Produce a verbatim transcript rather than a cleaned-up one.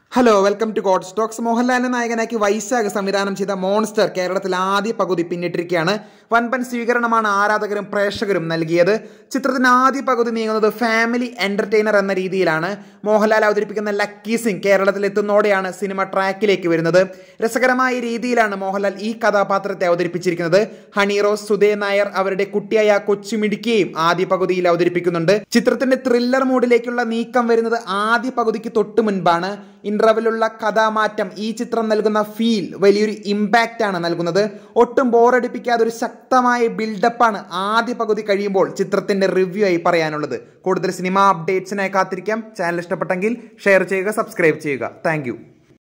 Hello welcome to god stocks. മോഹൻലാലിനെ നായകനാക്കി വൈശാഖ് സംവിധാനം ചെയ്ത മോൺസ്റ്റർ കേരളത്തിൽ ആദ്യ പകുതി പിന്നിട്ടിരിക്കുകയാണ്. വൻപൻ സ്വീകരണമാണ് ആരാധകരും പ്രേക്ഷകരും നൽകിയത്. ചിത്രത്തിന് ആദ്യ പകുതി നീങ്ങുന്നത് ഫാമിലി എന്റർടൈനർ എന്ന രീതിയിലാണ്. മോഹൻലാൽ അവതരിപ്പിക്കുന്ന ലക്കി സിംഗ് കേരളത്തിൽ എത്തുന്നതോടെയാണ് സിനിമ ട്രാക്കിലേക്ക് വരുന്നത്. രസകരമായ രീതിയിലാണ് മോഹൻലാൽ ഈ കഥാപാത്രത്തെ അവതരിപ്പിച്ചിരിക്കുന്നത്. ഹണീറോസ്, സുദേവ്, നായർ അവരുടെ കുട്ടിയായ കൊച്ചുമിടുക്കിയെയും ആദ്യ പകുതിയിൽ അവതരിപ്പിക്കുന്നുണ്ട്. ചിത്രത്തിന്റെ ത്രില്ലർ മൂഡിലേക്കുള്ള നീക്കം വരുന്നത് ആദ്യ പകുതിക്ക് തൊട്ടു മുൻപാണ്. ഇന്റർവെല്ലുള്ള കഥാമാറ്റം ഈ ചിത്രം നൽകുന്ന ഫീൽ വലിയൊരു ഇമ്പാക്റ്റ് ആണ് നൽകുന്നത്. ഒട്ടും ബോറടിപ്പിക്കാതെ ഒരു ശക്തമായ ബിൽഡപ്പാണ് ആദ്യ പകുതി കഴിയുമ്പോൾ ചിത്രത്തിന്റെ റിവ്യൂ ആയി പറയാനുള്ളത്. കൂടുതൽ സിനിമ അപ്ഡേറ്റ്സിനായി കാത്തിരിക്കാം. ചാനൽ ഇഷ്ടപ്പെട്ടെങ്കിൽ ഷെയർ ചെയ്യുക, സബ്സ്ക്രൈബ് ചെയ്യുക. താങ്ക്